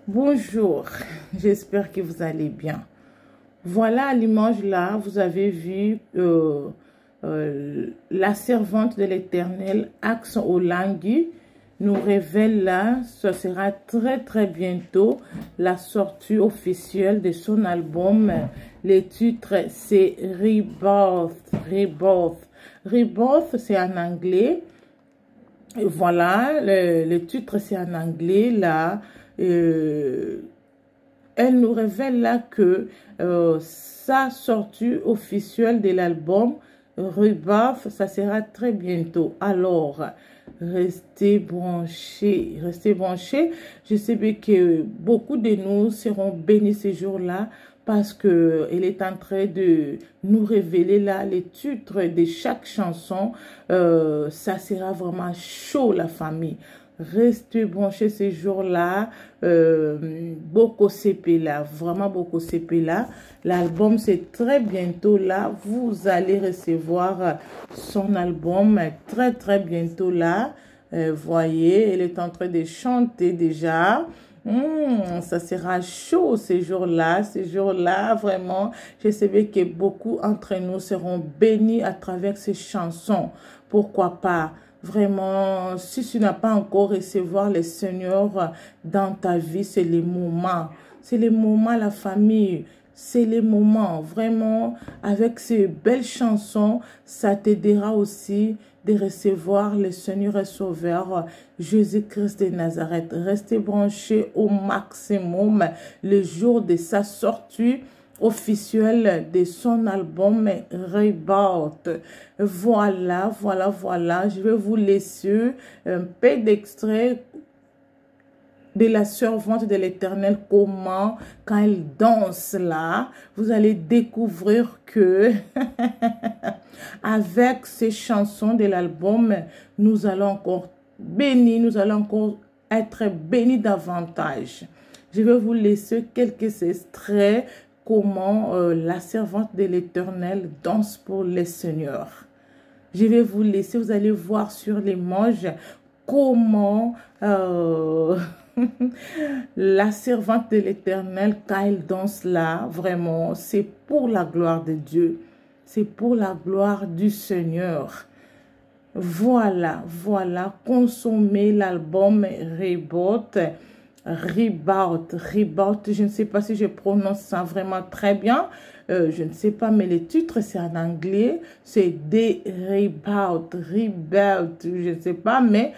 Bonjour, j'espère que vous allez bien. Voilà à l'image là, vous avez vu la servante de l'Éternel, Axe Olangui, nous révèle là, ce sera très bientôt la sortie officielle de son album. Le titre c'est Rebirth. Rebirth c'est en anglais. Voilà, le titre c'est en anglais là. Elle nous révèle là que sa sortie officielle de l'album Rebirth, ça sera très bientôt. Alors, restez branchés, restez branchés. Je sais bien que beaucoup de nous seront bénis ces jours-là parce que elle est en train de nous révéler là les titres de chaque chanson. Ça sera vraiment chaud, la famille. Restez branchés ces jours-là. Beaucoup CP là, vraiment beaucoup CP là. L'album c'est très bientôt là. Vous allez recevoir son album très bientôt là. Voyez, elle est en train de chanter déjà. Ça sera chaud ces jours-là, vraiment. Je sais bien que beaucoup d'entre nous seront bénis à travers ces chansons. Pourquoi pas? Vraiment, si tu n'as pas encore recevoir le Seigneur dans ta vie, c'est les moments. C'est les moments, la famille. C'est les moments. Vraiment, avec ces belles chansons, ça t'aidera aussi de recevoir le Seigneur et Sauveur Jésus-Christ de Nazareth. Restez branchés au maximum le jour de sa sortie officielle de son album Rebirth. Voilà. Je vais vous laisser un peu d'extrait de la servante de l'Éternel, comment, quand elle danse là, vous allez découvrir que avec ces chansons de l'album, nous allons encore bénir, nous allons encore être bénis davantage. Je vais vous laisser quelques extraits comment la servante de l'Éternel danse pour le Seigneur. Je vais vous laisser, vous allez voir sur l'image comment la servante de l'Éternel, quand elle danse là, vraiment, c'est pour la gloire de Dieu. C'est pour la gloire du Seigneur. Voilà. Consommez l'album Rebirth. Je ne sais pas si je prononce ça vraiment très bien. Je ne sais pas, mais le titre, c'est en anglais. C'est The Rebirth. Je ne sais pas, mais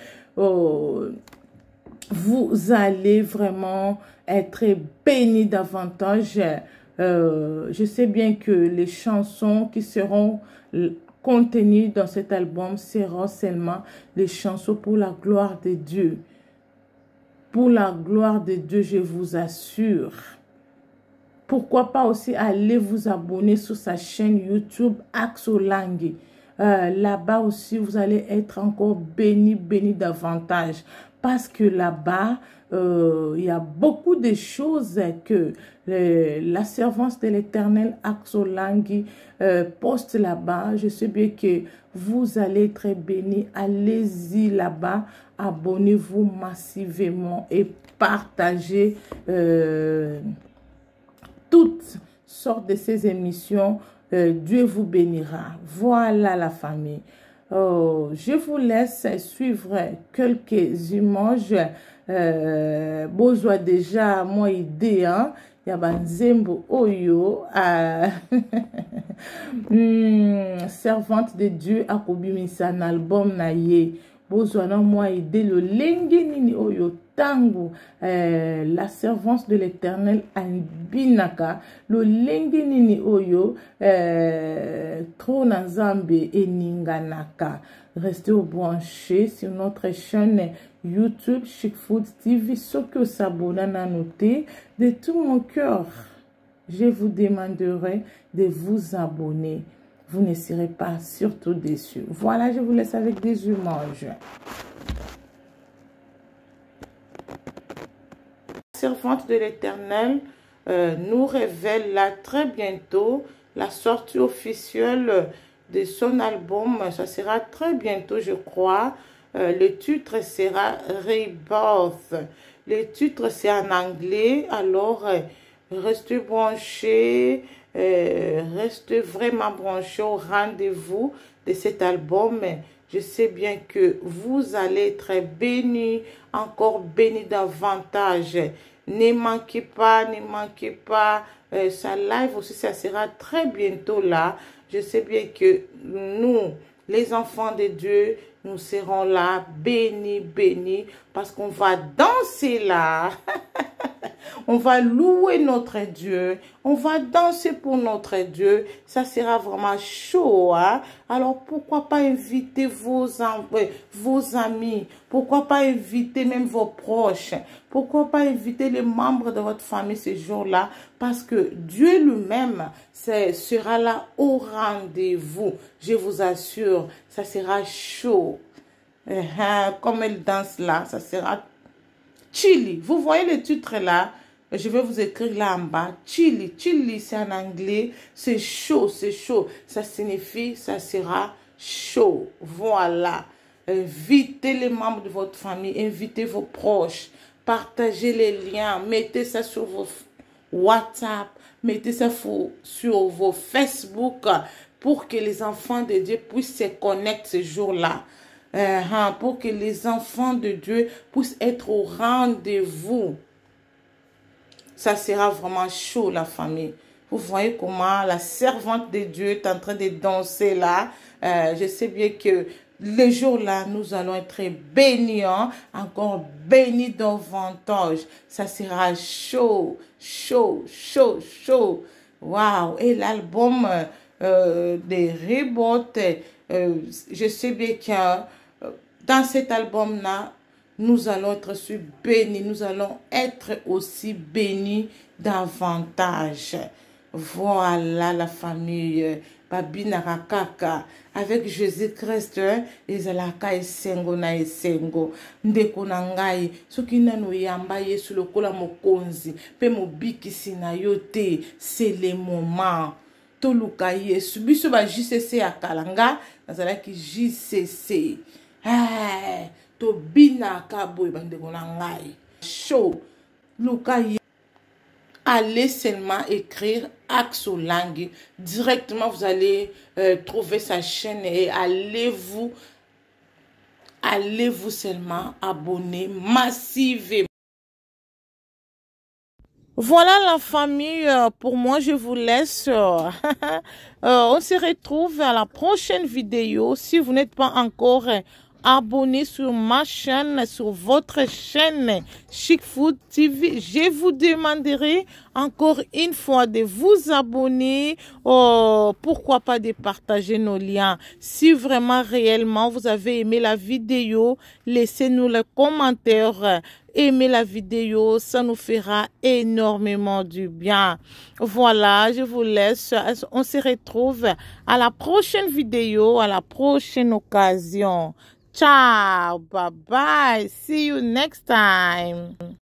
vous allez vraiment être bénis davantage. Je sais bien que les chansons qui seront contenues dans cet album seront seulement les chansons pour la gloire de Dieu. Pour la gloire de Dieu, je vous assure. Pourquoi pas aussi aller vous abonner sur sa chaîne YouTube Axe Olangui. Là-bas aussi, vous allez être encore bénis davantage. Parce que là-bas, il y a beaucoup de choses que la servante de l'Éternel Axe Olangui poste là-bas. Je sais bien que vous allez être bénis. Allez-y là-bas, abonnez-vous massivement et partagez toutes sortes de ces émissions. Dieu vous bénira. Voilà la famille. Je vous laisse suivre quelques images. Besoin déjà moi idée hein. Yabanzembo Oyo servante de Dieu a kobimisa un album na ye. Besoin moi idée le lenge nini Oyo tango la servante de l'Éternel Binaka le lenge nini Oyo Trona Zambe et Ninganaka. Restez au branché sur notre chaîne YouTube Chic Food TV. Ce que s'abonner à noter de tout mon cœur. Je vous demanderai de vous abonner. Vous ne serez pas surtout déçus. Voilà, je vous laisse avec des images. La servante de l'Éternel nous révèle là très bientôt la sortie officielle de son album. Ça sera très bientôt, je crois. Le titre sera Rebirth. Le titre, c'est en anglais. Alors, restez branchés. Restez vraiment branchés au rendez-vous de cet album. Je sais bien que vous allez être bénis, encore bénis davantage. Ne manquez pas, ne manquez pas. Sa live aussi, ça sera très bientôt là. Je sais bien que nous, les enfants de Dieu, nous serons là, bénis, bénis, parce qu'on va danser là. On va louer notre Dieu. On va danser pour notre Dieu. Ça sera vraiment chaud. Hein? Alors, pourquoi pas inviter vos amis? Pourquoi pas inviter même vos proches? Pourquoi pas inviter les membres de votre famille ce jour-là? Parce que Dieu lui-même sera là au rendez-vous. Je vous assure, ça sera chaud. Comme elle danse là, ça sera chilly. Vous voyez le titre là? Je vais vous écrire là en bas. Chilly. Chilly, c'est en anglais. C'est chaud, c'est chaud. Ça signifie, ça sera chaud. Voilà. Invitez les membres de votre famille. Invitez vos proches. Partagez les liens. Mettez ça sur vos WhatsApp. Mettez ça sur vos Facebook pour que les enfants de Dieu puissent se connecter ce jour-là. Pour que les enfants de Dieu puissent être au rendez-vous. Ça sera vraiment chaud, la famille. Vous voyez comment la servante de Dieu est en train de danser là. Je sais bien que les jours-là, nous allons être bénis, hein? Encore bénis davantage. Ça sera chaud, chaud, chaud, chaud. Waouh! Et l'album des Rebirth, je sais bien que dans cet album-là, nous allons être bénis. Nous allons être aussi bénis davantage. Voilà la famille. Babina Rakaka. Avec Jésus-Christ, ezalaka esengo na esengo. Ndeko na ngai. Soki nanu yamba yesu lokola mokonzi. Pe mobikisi na yo te. C'est le moment. Toluka yesu. Biso ba JCC akalanga. Nazalaki JCC. Tobina kaboy bandeko na ngai. Show. Luka ye. Allez seulement écrire Axolangue. Directement, vous allez trouver sa chaîne et allez-vous seulement abonner massivement. Voilà la famille, pour moi je vous laisse, on se retrouve à la prochaine vidéo. Si vous n'êtes pas encore abonné sur ma chaîne, sur votre chaîne Chic Food TV, je vous demanderai encore une fois de vous abonner, pourquoi pas de partager nos liens. Si vraiment réellement vous avez aimé la vidéo, laissez-nous les commentaires. Aimez la vidéo, ça nous fera énormément du bien. Voilà, je vous laisse. On se retrouve à la prochaine vidéo, à la prochaine occasion. Ciao, bye bye, see you next time.